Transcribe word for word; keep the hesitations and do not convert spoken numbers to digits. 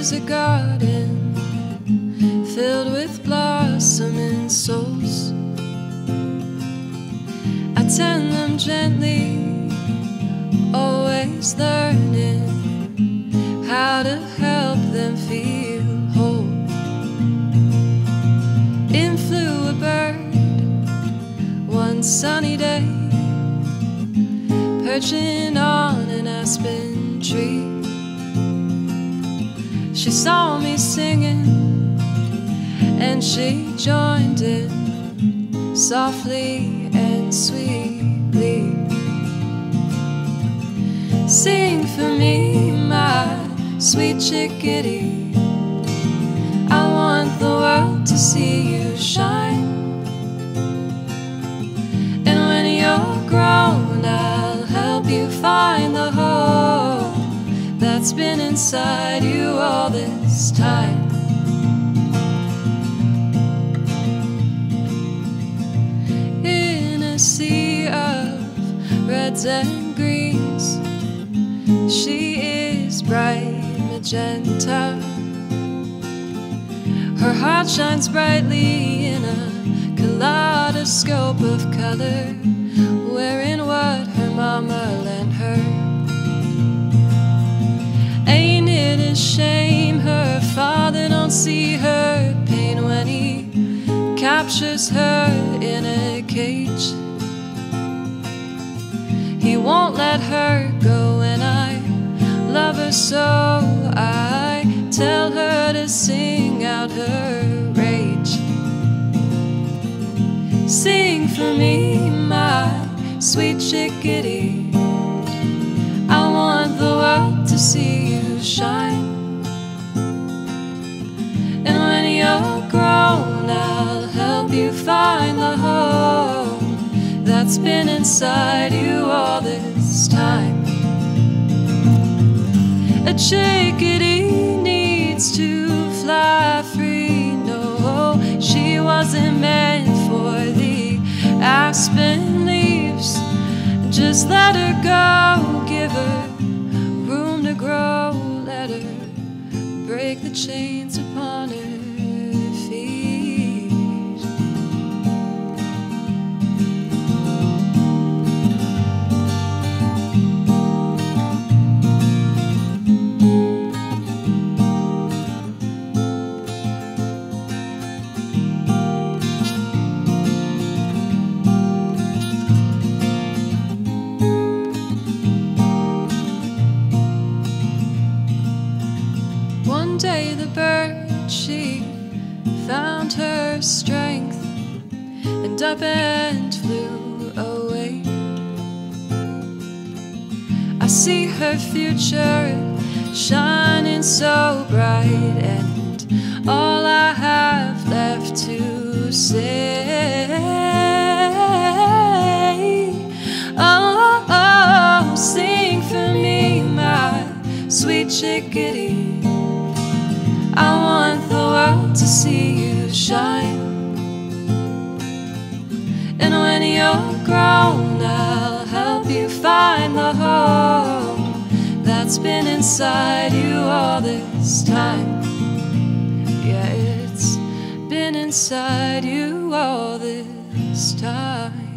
is a garden filled with blossoming souls. I tend them gently, always learning how to help them feel whole. In flew a bird one sunny day, perching on an aspen tree. She saw me singing and she joined in softly and sweetly. Sing for me, my sweet chickadee, I want the world to see you shine. And when you're grown, I'll help you find the hole that's been inside you all this time. In a sea of reds and greens, she is bright magenta. Her heart shines brightly in a kaleidoscope of color, wearing what her mama lent her. Ain't it a shame her father don't see her pain when he captures her in a cage? He won't let her go, and I love her so I tell her to sing out her rage. Sing for me, my sweet chickadee, I want the world to see you shine. And when you're grown, I'll help you find the hole that's been inside you all this time. A chickadee needs to fly free. No, she wasn't meant for the aspen leaves. Just let her go, give her room to grow. Let her break the chains upon her feet. One day the bird, she found her strength and up and flew away. I see her future shining so bright, and all I have left to say, oh, oh, oh, sing for me, my sweet chickadee, I want the world to see you shine. And when you're grown, I'll help you find the hole that's been inside you all this time. Yeah, it's been inside you all this time.